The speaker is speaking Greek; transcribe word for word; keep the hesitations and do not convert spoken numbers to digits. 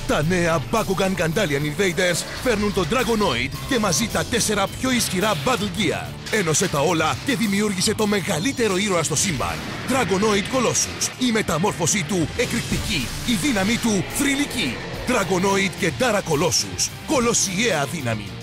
Τα νέα Bakugan Gandalian Invaders φέρνουν τον Dragonoid και μαζί τα τέσσερα πιο ισχυρά Battle Gear. Ένωσε τα όλα και δημιούργησε το μεγαλύτερο ήρωα στο σύμπαν. Dragonoid Colossus. Η μεταμόρφωσή του εκρηκτική, η δύναμη του θρυλική. Dragonoid και Dara Colossus. Κολοσιαία δύναμη.